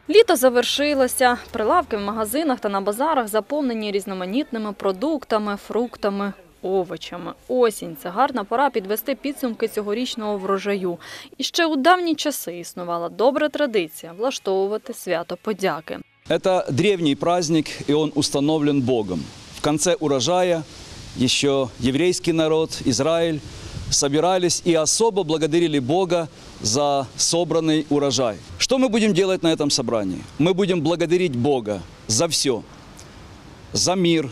Літо завершилося. Прилавки в магазинах та на базарах заповнені різноманітними продуктами, фруктами, овочами. Осінь – це гарна пора підвести підсумки цьогорічного врожаю. І ще у давні часи існувала добра традиція – влаштовувати свято подяки. Это древний праздник, и он установлен Богом. В конце урожая еще еврейский народ, Израиль, собирались и особо благодарили Бога за собранный урожай. Что мы будем делать на этом собрании? Мы будем благодарить Бога за все. За мир,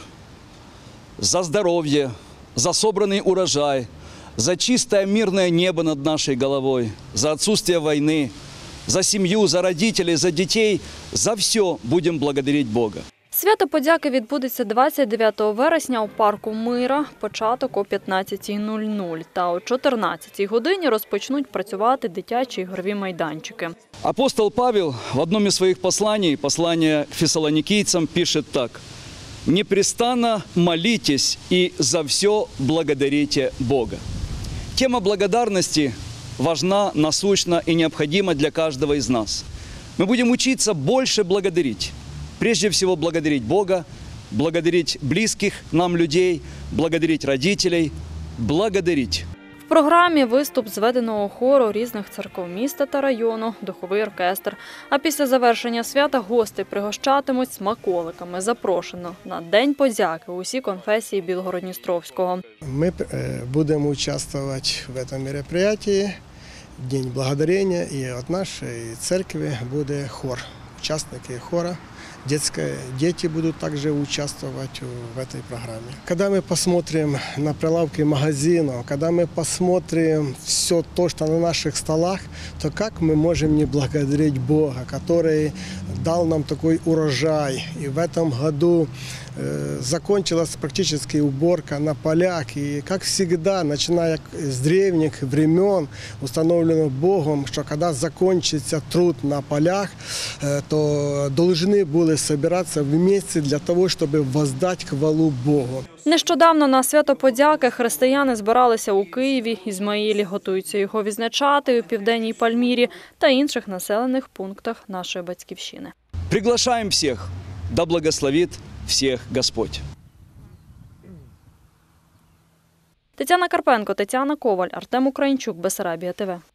за здоровье, за собранный урожай, за чистое мирное небо над нашей головой, за отсутствие войны, за семью, за родителей, за детей. За все будем благодарить Бога. Свято подяки відбудеться 29 вересня у парку Мира, початок о 15:00 та о 14 годині розпочнуть працювати дитячі ігрові майданчики. Апостол Павел в одном из своих посланий, послание к фессалоникийцам, пишет так: «Непрестанно молитесь и за все благодарите Бога». Тема благодарности важна, насущна и необходима для каждого из нас. Мы будем учиться больше благодарить. Прежде всего благодарить Бога, благодарить близких нам людей, благодарить родителей, благодарить. В програмі виступ зведеного хору різних церков міста та району, духовий оркестр. А після завершення свята гості пригощатимуть смаколиками. Запрошено на День подяки усі конфесії Білгород-Дністровського. Мы будем участвовать в этом мероприятии, День благодарения, и от нашей церкви будет хор, участники хора. Дети будут также участвовать в этой программе. Когда мы посмотрим на прилавки магазинов, когда мы посмотрим все то, что на наших столах, то как мы можем не благодарить Бога, который дал нам такой урожай. И в этом году закончилась практически уборка на полях. И, как всегда, начиная с древних времен, установлено Богом, что когда закончится труд на полях, то должны были собираться вместе для того, чтобы воздать хвалу Богу. Нещодавно на свято подяки християни збиралися у Києві, Ізмаїлі, готуються його відзначати у Південній Пальмірі та інших населених пунктах нашої батьківщини. Приглашаем всех, да благословит всех Господь. Тетяна Карпенко, Тетяна Коваль, Артем Українчук, Бессарабія ТВ.